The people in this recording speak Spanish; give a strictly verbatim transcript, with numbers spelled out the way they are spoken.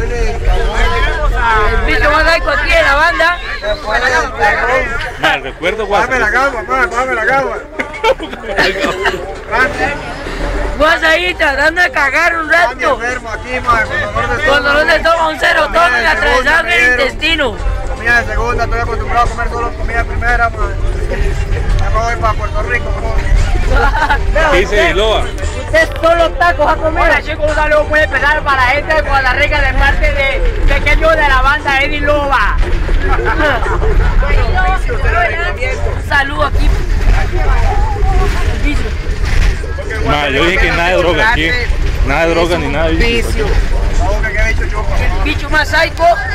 El bicho más psycho aquí de la banda. Ah, recuerdo guasa. Dame la gama, dame la gama. Vas ahí tratando de cagar un rato. Con dolor de estómago, un serotón y atravesado el intestino. Comida de segunda, estoy acostumbrado a comer solo comida de primera, man. Ya me voy para Puerto Rico, ¿Qué dice Loba? Usted solo tacos a comer. Hola chicos, un saludo muy especial para la gente de Costa Rica de parte de pequeño de la banda Eddie Loba. Un saludo aquí. Ma, yo dije que nada de droga aquí. Nada de droga ni nada de vicio. El bicho más psycho